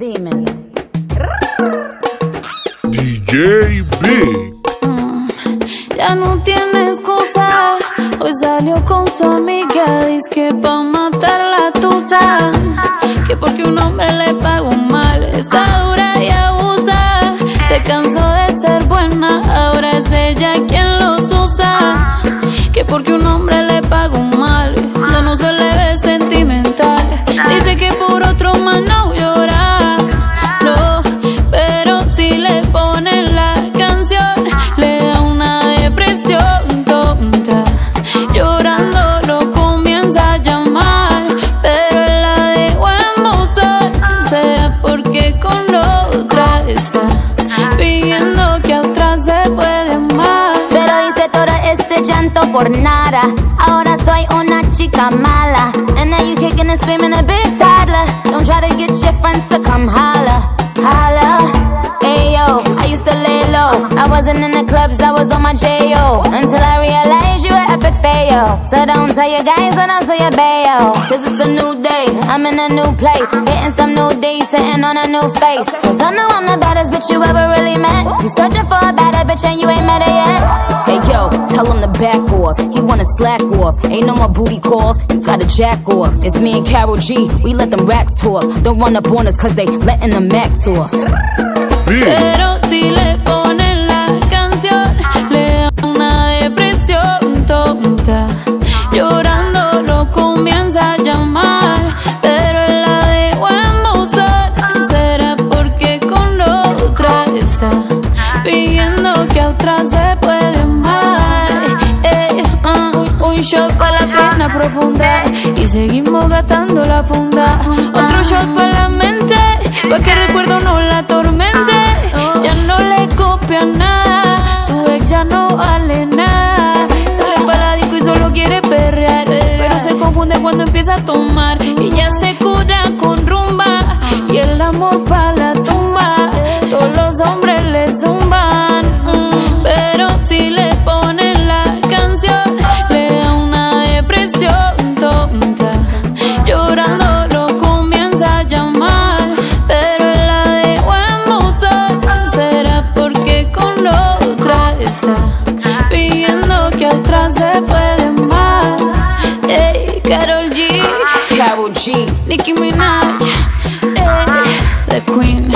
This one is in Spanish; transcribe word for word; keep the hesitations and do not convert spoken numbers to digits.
Dímelo. D J Big. Mm, ya no tiene excusa. Hoy salió con su amiga, dice que pa' matar la tusa. Que porque un hombre le pagó mal, está dura y abusa. Se cansó de ser buena, ahora es ella quien los usa. Que porque un hombre le pagó mal, ya no se le ve sentimental. Dice que por otro más no llora, no, pero si le ponen la canción, le da una depresión tonta. Llorando lo comienza a llamar, pero él la dejó en buzón. Será porque con otra está pidiendo que a otra se puede amar. Pero hice todo este llanto por nada. Ahora soy una chica mala. And now you kicking and screaming a big toddler. Don't try to get your friends to come holla, holla. Ayo, I used to lay low. I wasn't in the clubs, I was on my J O. Until I realized you were epic fail. So don't tell your guys, so don't tell your bayo. Cause it's a new day, I'm in a new place. Getting some new D's, sitting on a new face. Cause I know I'm the baddest bitch you ever really met. You searching for a better bitch and you ain't met her yet. Hey yo, tell him to back off. He wanna slack off. Ain't no more booty calls, you gotta jack off. It's me and Karol G, we let them racks talk. Don't run up on us cause they letting the max off. Pero si le ponen la canción, le da una depresión tonta. Llorando lo comienza a llamar, pero él la dejó en buzón. Será porque con otra está pidiendo que a otra se puede amar. Eh, uh, un shot para la pena profunda y seguimos gastando la funda. Otro shot para la mente, pa' que el recuerdo no la atormente. Ya no le copia nada, su ex ya no vale nada. Sale para la disco y solo quiere perrear, pero se confunde cuando empieza a tomar. Y ya se cura con rumba y el amor pa' la tumba. Todos los hombres le zumban, pero si le ponen la canción, le da una depresión tonta. Llorando lo comienza a llamar, pero él la dejó en buzón. Será porque con otra está pidiendo que a otra se puede amar. Ey, Karol G, Karol G, Nicki Minaj, ey, The Queen.